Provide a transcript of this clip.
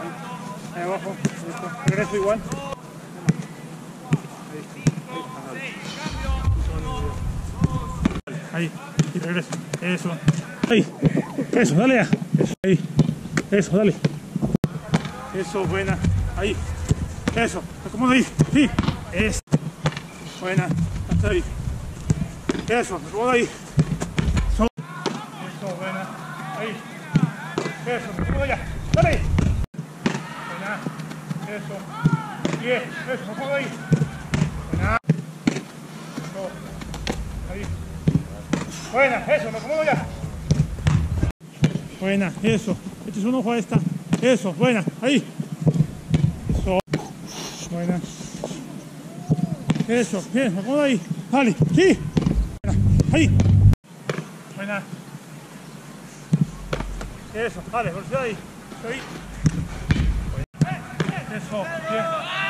Ahí abajo. Listo. Regreso igual. Ahí. Y regreso. Eso. Ahí. Eso, dale ya. Eso. Ahí. Eso, dale. Eso, buena. Ahí. Eso. Acomoda ahí. Sí. Eso. Buena. Hasta ahí. Eso. Acomoda ahí. Eso, buena. Ahí. Eso. Acomoda ya. Dale ahí. Buena. Eso. Bien. Eso. Acomoda ahí. Buena. Eso. Ahí. Buena. Eso. Me acomodo ya. Buena. Eso. Este es un ojo a esta. Eso. Buena. Ahí. Eso. Buena. Eso. Bien. Me acomodo ahí. Dale. Sí. Buena. Ahí. Buena. Eso. Dale. Velocidad ahí. Ahí. Eso. Bien.